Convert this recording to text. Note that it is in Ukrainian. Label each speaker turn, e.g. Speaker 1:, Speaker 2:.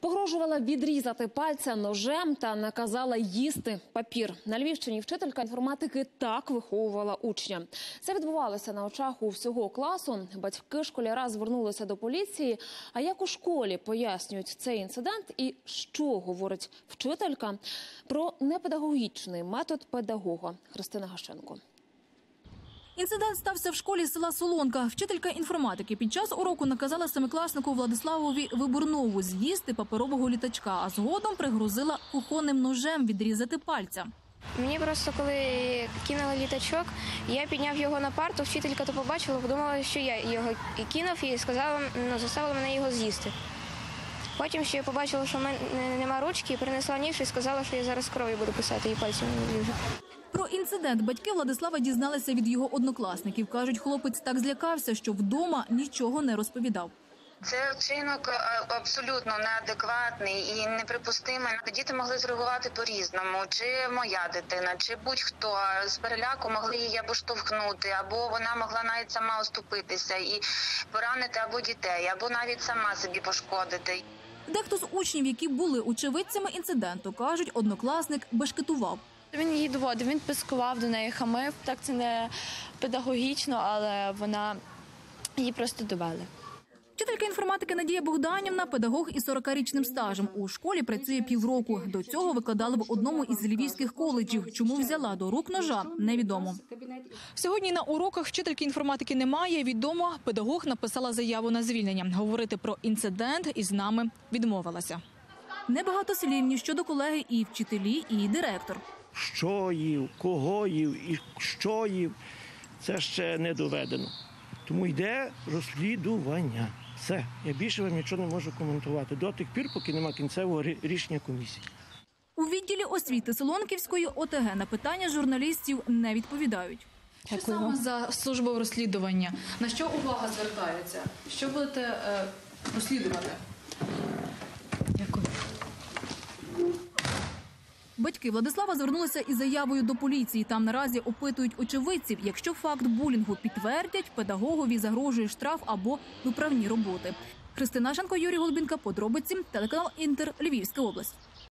Speaker 1: Погрожувала відрізати пальця ножем та наказала їсти папір. На Львівщині вчителька інформатики так виховувала учня. Це відбувалося на очах у всього класу. Батьки школяра звернулися до поліції. А як у школі пояснюють цей інцидент і що говорить вчителька про непедагогічний метод педагога? Христина Гащенко.
Speaker 2: Інцидент стався в школі села Солонка. Вчителька інформатики під час уроку наказала семикласнику Владиславові Виборнову з'їсти паперового літачка, а згодом пригрозила кухонним ножем відрізати пальця.
Speaker 3: Мені просто, коли кинули літачок, я підняв його на парту, вчителька то побачила, подумала, що я його кинув і сказала, заставила мене його з'їсти. Потім ще я побачила, що в мене нема ручки, принесла ніж і сказала, що я зараз кров'ю буду писати, і пальцем не відріжу.
Speaker 2: Про інцидент батьки Владислава дізналися від його однокласників. Кажуть, хлопець так злякався, що вдома нічого не розповідав.
Speaker 4: Це вчинок абсолютно неадекватний і неприпустимий. Діти могли зреагувати по-різному. Чи моя дитина, чи будь-хто. З переляку могли її або штовхнути, або вона могла навіть сама оступитися і поранити або дітей, або навіть сама собі пошкодити.
Speaker 2: Дехто з учнів, які були очевидцями інциденту, кажуть, однокласник бешкетував.
Speaker 5: Він її доводив, він пискував до неї, хамив. Так це не педагогічно, але її просто довели.
Speaker 2: Вчителька інформатики Надія Богданівна – педагог із 40-річним стажем. У школі працює півроку. До цього викладала в одному із львівських коледжів. Чому взяла до рук ножа – невідомо. Сьогодні на уроках вчительки інформатики немає. Відомо, педагог написала заяву на звільнення. Говорити про інцидент із нами відмовилася. Небагатослівні щодо колеги і вчителі, і директор.
Speaker 6: Що їв, кого їв і що їв – це ще не доведено. Тому йде розслідування. Все. Я більше вам нічого не можу коментувати до тих пір, поки немає кінцевого рішення комісії.
Speaker 2: У відділі освіти Солонківської ОТГ на питання журналістів не відповідають.
Speaker 7: Що саме за службове розслідування? На що увага звертається? Що будете розслідувати? Дякую.
Speaker 2: Батьки Владислава звернулися із заявою до поліції. Там наразі опитують очевидців. Якщо факт булінгу підтвердять, педагогові загрожує штраф або виправні роботи. Христина Гащенко, Юрій Голубінка. Подробиці. Телеканал Інтер. Львівська область.